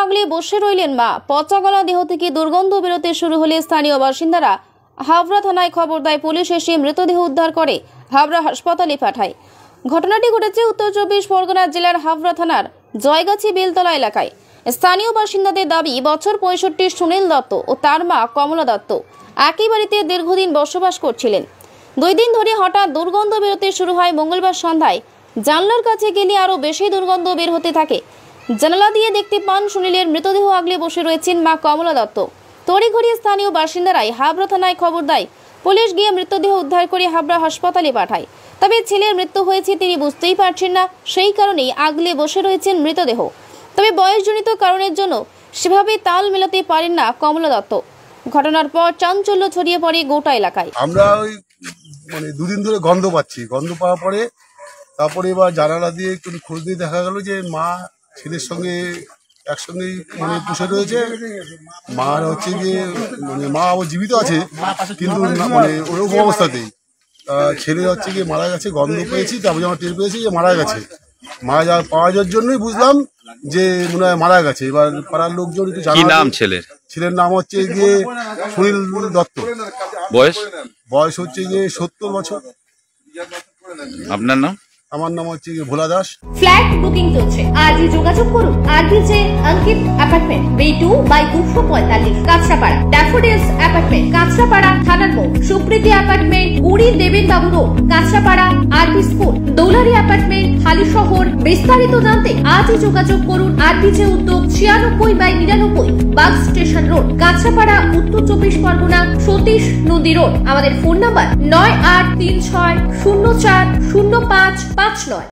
আগলে বসে রইলেন মা। পচা গলা দেহ থেকে দুর্গন্ধ বেরোতে শুরু হলে স্থানীয় বাসিন্দারা হাবড়া থানায় খবর দেয়। পুলিশ এসে মৃতদেহ উদ্ধার করে হাবড়া হাসপাতালে পাঠায়। ঘটনাটি ঘটেছে উত্তর 24 পরগনা জেলার হাবড়া থানার জয়গাছি বেলতলা এলাকায়। স্থানীয় বাসিন্দাদের দাবি, বছর 65 সুনীল দত্ত ও তার মা কমলা দত্ত একই বাড়িতে দীর্ঘদিন বসবাস করছিলেন। 2 দিন ধরে হঠাৎ দুর্গন্ধ বেরোতে শুরু হয়। মঙ্গলবার সন্ধ্যায় জানলার কাছে গেলে আরো বেশি দুর্গন্ধ বের হতে থাকে। জানালা দিয়ে দেখতে পান সুনীলের মৃতদেহ আগলে বসে রয়েছেন মা কমলা দত্ত। তড়িঘড়ি স্থানীয় বাসিন্দারাই হাবড়া থানায় খবর দেয়। পুলিশ গিয়ে মৃতদেহ উদ্ধার করে হাবড়া হাসপাতালে পাঠায়। তবে ছেলের মৃত্যু হয়েছে তিনি বুঝতেই পারছেন না, সেই কারণেই আগলে বসে রয়েছেন মৃতদেহ। তবে বয়সজনিত কারণের জন্য সেভাবে তাল মেলাতে পারেন না কমলা দত্ত। ঘটনার পর চাঞ্চল্য ছড়িয়ে পড়ে গোটা এলাকায়। আমরা ওই 2 দিন ধরে গন্ধ পাচ্ছি। গন্ধ পাওয়ার পরে তারপরে এবার জানালা দিয়ে একটু খোঁজ দিয়ে দেখা গেল যে মা ছেলের সঙ্গে একসঙ্গেই বসে রয়েছে। মার হচ্ছে গিয়ে মা ও জীবিত আছে, কিন্তু ওরকম অবস্থাতেই ছেলে হচ্ছে গিয়ে মারা গেছে। গন্ধ পেয়েছি, তারপরে আমরা টের পেয়েছি যে মারা গেছে। মারা পাওয়া যাওয়ার জন্যই বুঝলাম যে মনে হয় মারা গেছে। এবার পাড়ার লোকজন একটু ছেলের নাম হচ্ছে গিয়ে সুনীল দত্ত। বয়স হচ্ছে গিয়ে 70 বছর। আপনার নাম? আমার নাম হচ্ছে ভোলা দাস। ফ্ল্যাট বুকিং চলছে, আজই যোগাযোগ করুন। RBJ Ankit apartment, B2/245, Kanchrapara. Daffodils apartment, Kanchrapara থানার মোড়। সুপ্রীতি অ্যাপার্টমেন্ট, পুরী দেবেন বাবু রোড, কাঁচরাপাড়া। আরবি স্কুল, দৌলারি অ্যাপার্টমেন্ট, হালিশহর। বিস্তারিত জানতে আজই যোগাযোগ করুন। আরবিজে উদ্যোগ 96/99, বাগ স্টেশন রোড, কাঁচরাপাড়া, উত্তর 24 পরগনা, সতীশ নদী রোড। আমাদের ফোন নাম্বার 9836040559।